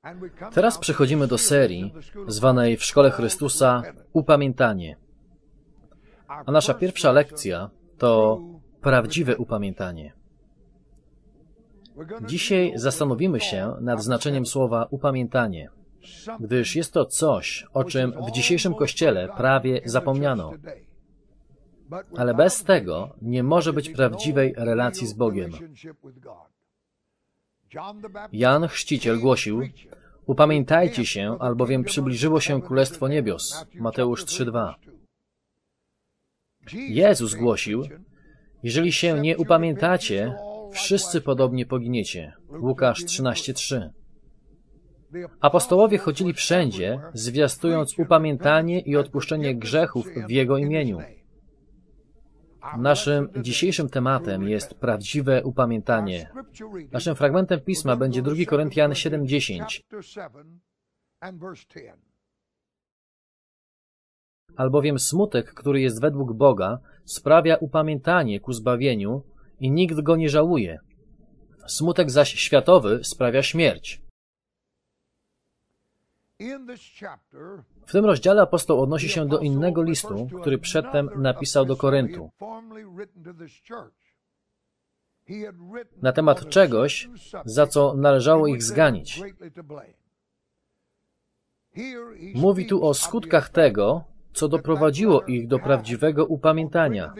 Teraz przechodzimy do serii zwanej w Szkole Chrystusa Upamiętanie. A nasza pierwsza lekcja to prawdziwe upamiętanie. Dzisiaj zastanowimy się nad znaczeniem słowa upamiętanie, gdyż jest to coś, o czym w dzisiejszym Kościele prawie zapomniano. Ale bez tego nie może być prawdziwej relacji z Bogiem. Jan Chrzciciel głosił: upamiętajcie się, albowiem przybliżyło się Królestwo Niebios. Mateusz 3:2. Jezus głosił: jeżeli się nie upamiętacie, wszyscy podobnie poginiecie. Łukasz 13:3. Apostołowie chodzili wszędzie, zwiastując upamiętanie i odpuszczenie grzechów w Jego imieniu. Naszym dzisiejszym tematem jest prawdziwe upamiętanie. Naszym fragmentem Pisma będzie 2 Koryntian 7:10. Albowiem smutek, który jest według Boga, sprawia upamiętanie ku zbawieniu i nikt go nie żałuje. Smutek zaś światowy sprawia śmierć. W tym rozdziale apostoł odnosi się do innego listu, który przedtem napisał do Koryntu, na temat czegoś, za co należało ich zganić. Mówi tu o skutkach tego, co doprowadziło ich do prawdziwego upamiętania.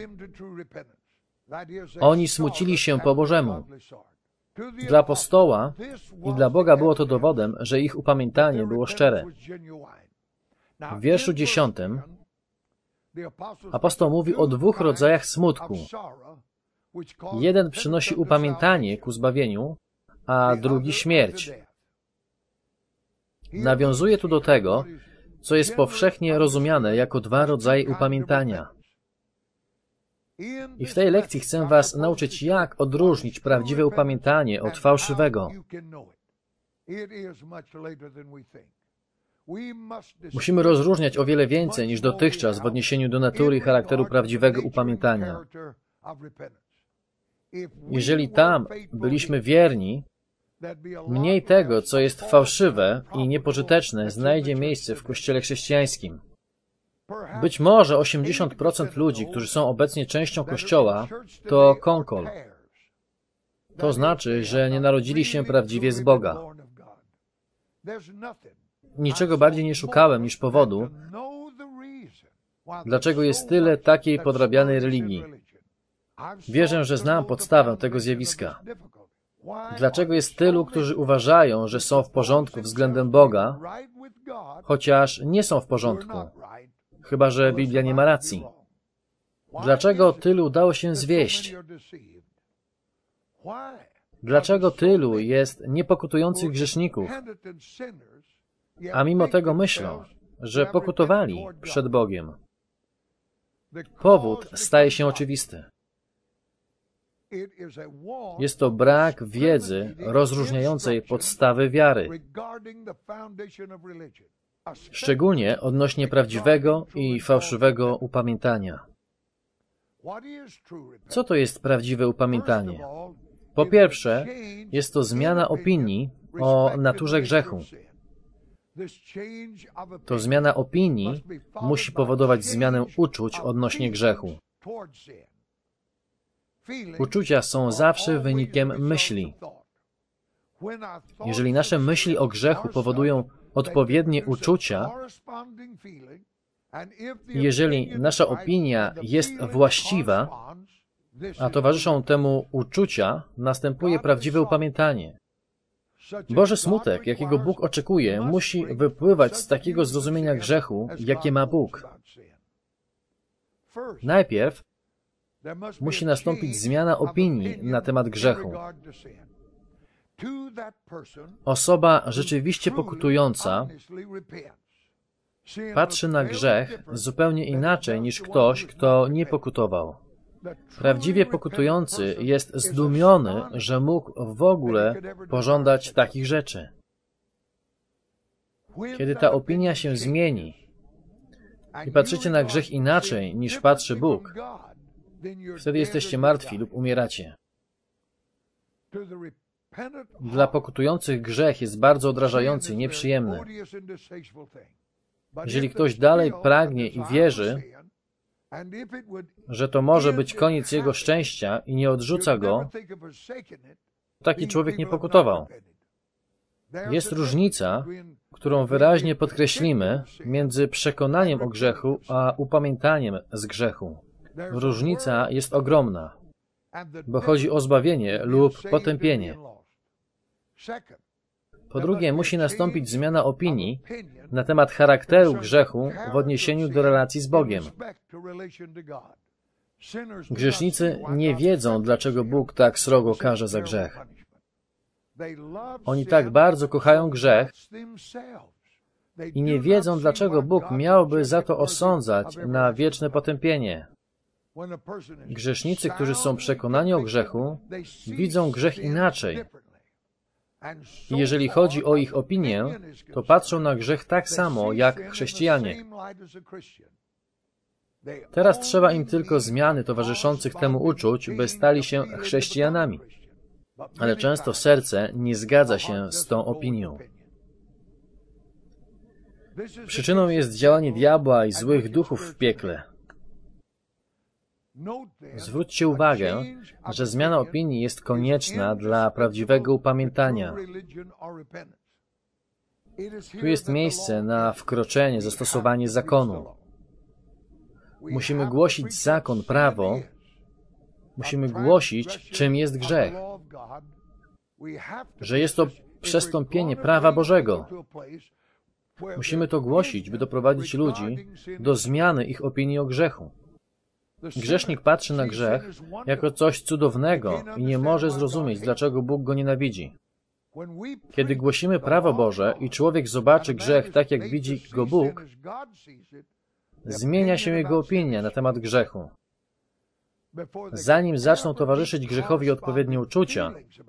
Oni smucili się po Bożemu. Dla apostoła i dla Boga było to dowodem, że ich upamiętanie było szczere. W wierszu 10 apostoł mówi o 2 rodzajach smutku. Jeden przynosi upamiętanie ku zbawieniu, a drugi śmierć. Nawiązuje tu do tego, co jest powszechnie rozumiane jako 2 rodzaje upamiętania. I w tej lekcji chcę Was nauczyć, jak odróżnić prawdziwe upamiętanie od fałszywego. Musimy rozróżniać o wiele więcej niż dotychczas w odniesieniu do natury i charakteru prawdziwego upamiętania. Jeżeli tam byliśmy wierni, mniej tego, co jest fałszywe i niepożyteczne, znajdzie miejsce w Kościele chrześcijańskim. Być może 80% ludzi, którzy są obecnie częścią Kościoła, to konkol. To znaczy, że nie narodzili się prawdziwie z Boga. Niczego bardziej nie szukałem niż powodu, dlaczego jest tyle takiej podrabianej religii. Wierzę, że znam podstawę tego zjawiska. Dlaczego jest tylu, którzy uważają, że są w porządku względem Boga, chociaż nie są w porządku, chyba że Biblia nie ma racji. Dlaczego tylu udało się zwieść? Dlaczego tylu jest niepokutujących grzeszników, a mimo tego myślą, że pokutowali przed Bogiem? Powód staje się oczywisty. Jest to brak wiedzy rozróżniającej podstawy wiary, szczególnie odnośnie prawdziwego i fałszywego upamiętania. Co to jest prawdziwe upamiętanie? Po pierwsze, jest to zmiana opinii o naturze grzechu. To zmiana opinii musi powodować zmianę uczuć odnośnie grzechu. Uczucia są zawsze wynikiem myśli. Jeżeli nasze myśli o grzechu powodują odpowiednie uczucia, jeżeli nasza opinia jest właściwa, a towarzyszą temu uczucia, następuje prawdziwe upamiętanie. Boży smutek, jakiego Bóg oczekuje, musi wypływać z takiego zrozumienia grzechu, jakie ma Bóg. Najpierw musi nastąpić zmiana opinii na temat grzechu. Osoba rzeczywiście pokutująca patrzy na grzech zupełnie inaczej niż ktoś, kto nie pokutował. Prawdziwie pokutujący jest zdumiony, że mógł w ogóle pożądać takich rzeczy. Kiedy ta opinia się zmieni i patrzycie na grzech inaczej niż patrzy Bóg, wtedy jesteście martwi lub umieracie. Dla pokutujących grzech jest bardzo odrażający i nieprzyjemny. Jeżeli ktoś dalej pragnie i wierzy, że to może być koniec jego szczęścia i nie odrzuca go, taki człowiek nie pokutował. Jest różnica, którą wyraźnie podkreślimy, między przekonaniem o grzechu a upamiętaniem z grzechu. Różnica jest ogromna, bo chodzi o zbawienie lub potępienie. Po drugie, musi nastąpić zmiana opinii na temat charakteru grzechu w odniesieniu do relacji z Bogiem. Grzesznicy nie wiedzą, dlaczego Bóg tak srogo karze za grzech. Oni tak bardzo kochają grzech i nie wiedzą, dlaczego Bóg miałby za to osądzać na wieczne potępienie. Grzesznicy, którzy są przekonani o grzechu, widzą grzech inaczej. I jeżeli chodzi o ich opinię, to patrzą na grzech tak samo jak chrześcijanie. Teraz trzeba im tylko zmiany towarzyszących temu uczuć, by stali się chrześcijanami. Ale często serce nie zgadza się z tą opinią. Przyczyną jest działanie diabła i złych duchów w piekle. Zwróćcie uwagę, że zmiana opinii jest konieczna dla prawdziwego upamiętania. Tu jest miejsce na wkroczenie, zastosowanie zakonu. Musimy głosić zakon, prawo. Musimy głosić, czym jest grzech. Że jest to przestąpienie prawa Bożego. Musimy to głosić, by doprowadzić ludzi do zmiany ich opinii o grzechu. Grzesznik patrzy na grzech jako coś cudownego i nie może zrozumieć, dlaczego Bóg go nienawidzi. Kiedy głosimy prawo Boże i człowiek zobaczy grzech tak, jak widzi go Bóg, zmienia się jego opinia na temat grzechu. Zanim zaczną towarzyszyć grzechowi odpowiednie uczucia,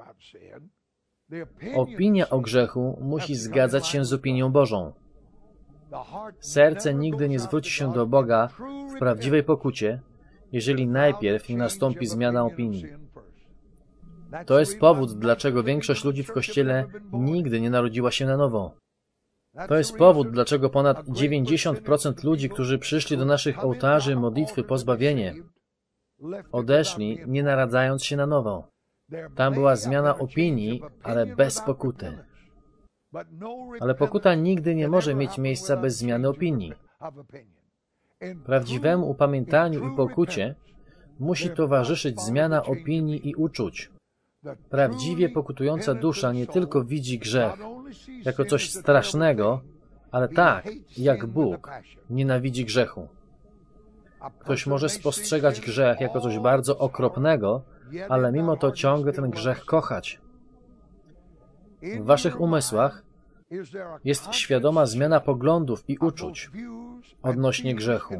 opinia o grzechu musi zgadzać się z opinią Bożą. Serce nigdy nie zwróci się do Boga w prawdziwej pokucie, jeżeli najpierw nie nastąpi zmiana opinii. To jest powód, dlaczego większość ludzi w Kościele nigdy nie narodziła się na nowo. To jest powód, dlaczego ponad 90% ludzi, którzy przyszli do naszych ołtarzy modlitwy po zbawienie, odeszli, nie naradzając się na nowo. Tam była zmiana opinii, ale bez pokuty. Ale pokuta nigdy nie może mieć miejsca bez zmiany opinii. Prawdziwemu upamiętaniu i pokucie musi towarzyszyć zmiana opinii i uczuć. Prawdziwie pokutująca dusza nie tylko widzi grzech jako coś strasznego, ale tak, jak Bóg nienawidzi grzechu. Ktoś może spostrzegać grzech jako coś bardzo okropnego, ale mimo to ciągle ten grzech kochać. W waszych umysłach jest świadoma zmiana poglądów i uczuć odnośnie grzechu.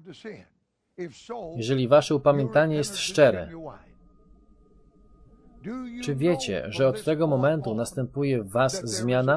Jeżeli wasze upamiętanie jest szczere, czy wiecie, że od tego momentu następuje w was zmiana?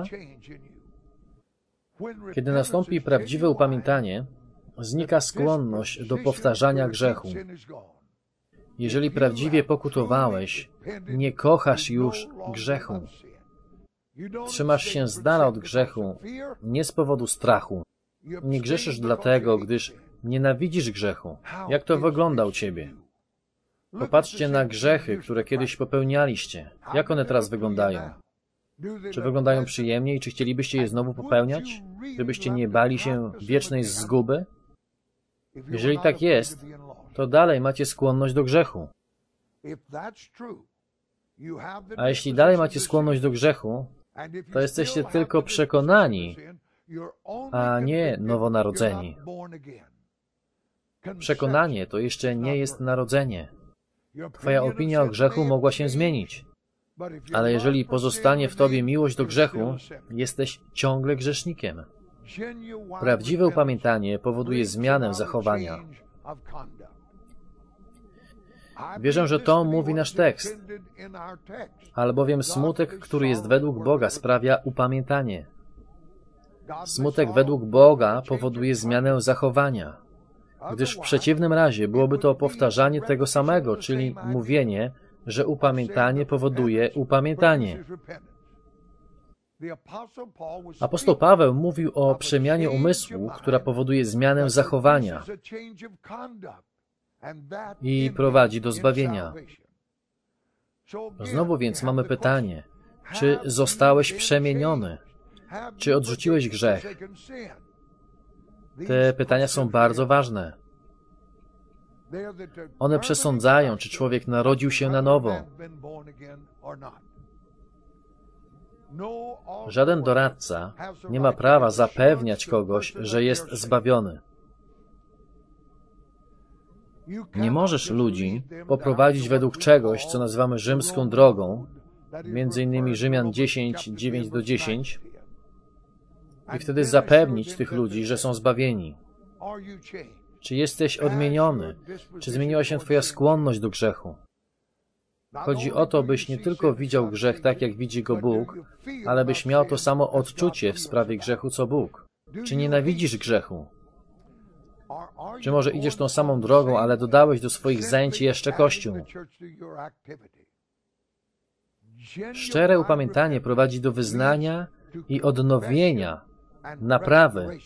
Kiedy nastąpi prawdziwe upamiętanie, znika skłonność do powtarzania grzechu. Jeżeli prawdziwie pokutowałeś, nie kochasz już grzechu. Trzymasz się z dala od grzechu, nie z powodu strachu. Nie grzeszysz dlatego, gdyż nienawidzisz grzechu. Jak to wygląda u ciebie? Popatrzcie na grzechy, które kiedyś popełnialiście. Jak one teraz wyglądają? Czy wyglądają przyjemnie i czy chcielibyście je znowu popełniać? Gdybyście nie bali się wiecznej zguby? Jeżeli tak jest, to dalej macie skłonność do grzechu. A jeśli dalej macie skłonność do grzechu, to jesteście tylko przekonani, a nie nowonarodzeni. Przekonanie to jeszcze nie jest narodzenie. Twoja opinia o grzechu mogła się zmienić. Ale jeżeli pozostanie w tobie miłość do grzechu, jesteś ciągle grzesznikiem. Prawdziwe upamiętanie powoduje zmianę zachowania. Wierzę, że to mówi nasz tekst. Albowiem smutek, który jest według Boga, sprawia upamiętanie. Smutek według Boga powoduje zmianę zachowania, gdyż w przeciwnym razie byłoby to powtarzanie tego samego, czyli mówienie, że upamiętanie powoduje upamiętanie. Apostoł Paweł mówił o przemianie umysłu, która powoduje zmianę zachowania i prowadzi do zbawienia. Znowu więc mamy pytanie, czy zostałeś przemieniony? Czy odrzuciłeś grzech? Te pytania są bardzo ważne. One przesądzają, czy człowiek narodził się na nowo. Żaden doradca nie ma prawa zapewniać kogoś, że jest zbawiony. Nie możesz ludzi poprowadzić według czegoś, co nazywamy rzymską drogą, między innymi Rzymian 10, 9-10, i wtedy zapewnić tych ludzi, że są zbawieni. Czy jesteś odmieniony? Czy zmieniła się twoja skłonność do grzechu? Chodzi o to, byś nie tylko widział grzech tak, jak widzi go Bóg, ale byś miał to samo odczucie w sprawie grzechu, co Bóg. Czy nienawidzisz grzechu? Czy może idziesz tą samą drogą, ale dodałeś do swoich zajęć jeszcze Kościół? Szczere upamiętanie prowadzi do wyznania i odnowienia, naprawy.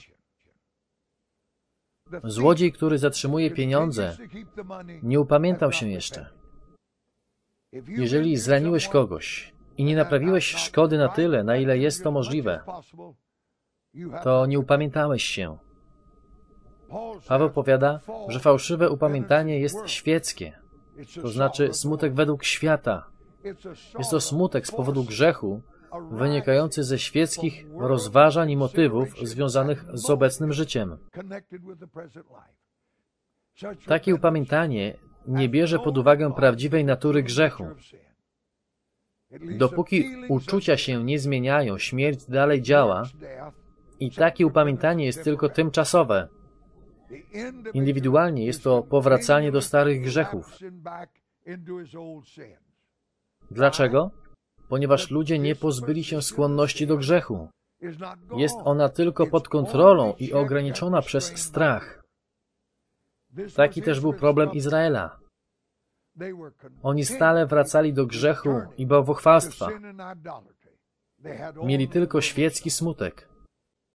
Złodziej, który zatrzymuje pieniądze, nie upamiętał się jeszcze. Jeżeli zraniłeś kogoś i nie naprawiłeś szkody na tyle, na ile jest to możliwe, to nie upamiętałeś się. Paweł powiada, że fałszywe upamiętanie jest świeckie, to znaczy smutek według świata. Jest to smutek z powodu grzechu, wynikający ze świeckich rozważań i motywów związanych z obecnym życiem. Takie upamiętanie nie bierze pod uwagę prawdziwej natury grzechu. Dopóki uczucia się nie zmieniają, śmierć dalej działa i takie upamiętanie jest tylko tymczasowe. Indywidualnie jest to powracanie do starych grzechów. Dlaczego? Ponieważ ludzie nie pozbyli się skłonności do grzechu. Jest ona tylko pod kontrolą i ograniczona przez strach. Taki też był problem Izraela. Oni stale wracali do grzechu i bałwochwalstwa. Mieli tylko świecki smutek.